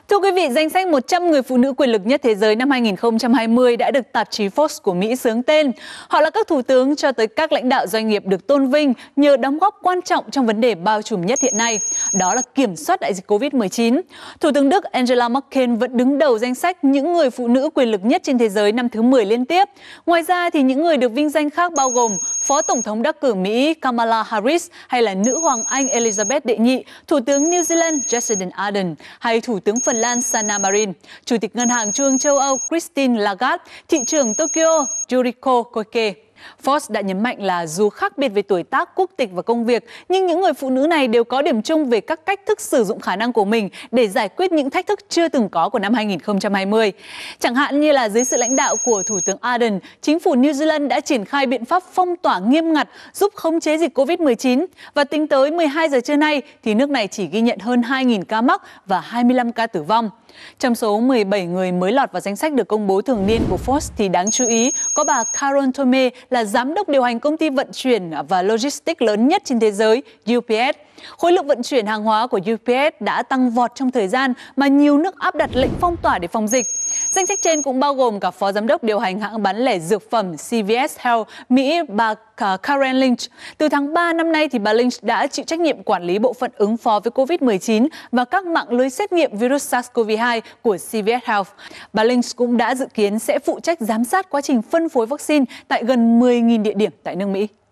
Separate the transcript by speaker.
Speaker 1: Thưa quý vị, danh sách 100 người phụ nữ quyền lực nhất thế giới năm 2020 đã được tạp chí Forbes của Mỹ xướng tên. Họ là các thủ tướng cho tới các lãnh đạo doanh nghiệp được tôn vinh nhờ đóng góp quan trọng trong vấn đề bao trùm nhất hiện nay, đó là kiểm soát đại dịch Covid-19. Thủ tướng Đức Angela Merkel vẫn đứng đầu danh sách những người phụ nữ quyền lực nhất trên thế giới năm thứ 10 liên tiếp. Ngoài ra thì những người được vinh danh khác bao gồm Phó Tổng thống đắc cử Mỹ Kamala Harris hay là Nữ hoàng Anh Elizabeth đệ nhị, Thủ tướng New Zealand Jacinda Ardern hay Thủ tướng Phần Lan Sanna Marin, Chủ tịch Ngân hàng Trung ương châu Âu Christine Lagarde, thị trưởng Tokyo Yuriko Koike. Forbes đã nhấn mạnh là dù khác biệt về tuổi tác, quốc tịch và công việc, nhưng những người phụ nữ này đều có điểm chung về các cách thức sử dụng khả năng của mình để giải quyết những thách thức chưa từng có của năm 2020. Chẳng hạn như là dưới sự lãnh đạo của Thủ tướng Ardern, chính phủ New Zealand đã triển khai biện pháp phong tỏa nghiêm ngặt giúp khống chế dịch Covid-19 và tính tới 12 giờ trưa nay thì nước này chỉ ghi nhận hơn 2.000 ca mắc và 25 ca tử vong. Trong số 17 người mới lọt vào danh sách được công bố thường niên của Forbes thì đáng chú ý có bà Carol Tomé là giám đốc điều hành công ty vận chuyển và logistics lớn nhất trên thế giới UPS. Khối lượng vận chuyển hàng hóa của UPS đã tăng vọt trong thời gian mà nhiều nước áp đặt lệnh phong tỏa để phòng dịch. Danh sách trên cũng bao gồm cả phó giám đốc điều hành hãng bán lẻ dược phẩm CVS Health Mỹ bà Karen Lynch. Từ tháng 3 năm nay thì bà Lynch đã chịu trách nhiệm quản lý bộ phận ứng phó với Covid-19 và các mạng lưới xét nghiệm virus SARS-CoV-2 của CVS Health. Bà Lynch cũng đã dự kiến sẽ phụ trách giám sát quá trình phân phối vaccine tại gần 10.000 địa điểm tại nước Mỹ.